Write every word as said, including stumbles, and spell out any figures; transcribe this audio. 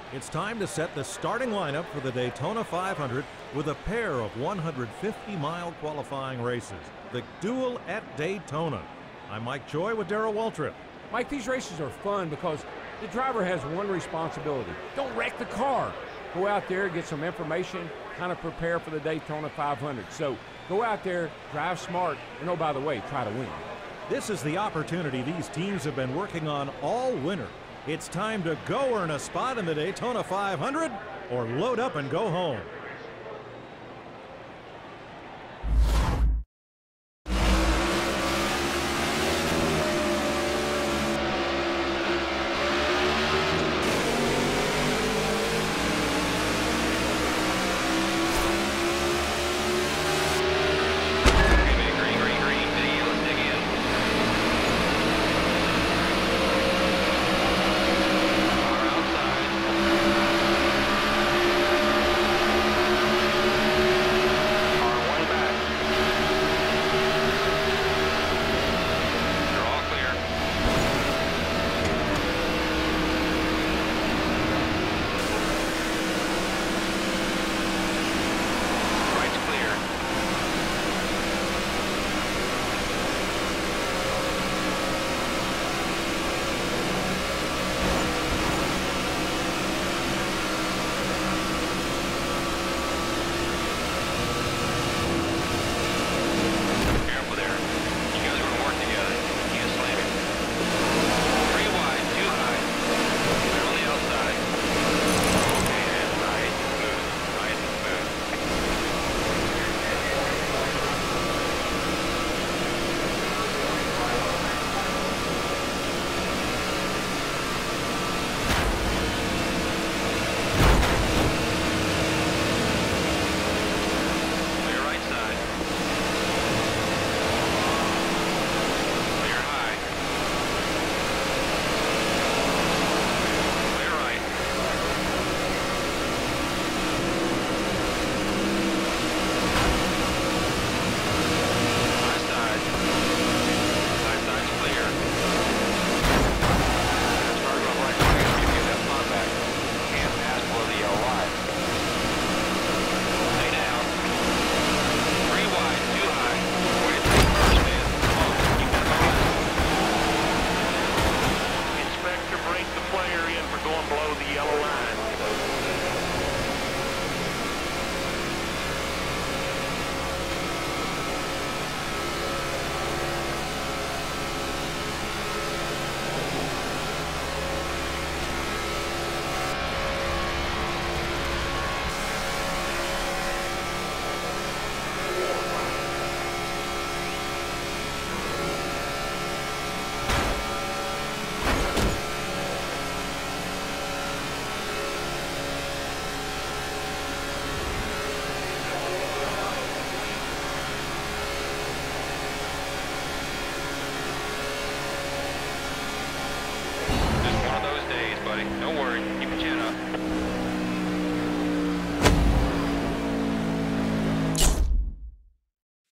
It's time to set the starting lineup for the Daytona five hundred with a pair of one hundred fifty mile qualifying races, the Duel at Daytona. I'm Mike Joy with Darrell Waltrip. Mike, these races are fun because the driver has one responsibility. Don't wreck the car. Go out there, get some information, kind of prepare for the Daytona five hundred. So go out there, drive smart, and oh, by the way, try to win. This is the opportunity these teams have been working on all winter. It's time to go earn a spot in the Daytona five hundred or load up and go home. Don't worry.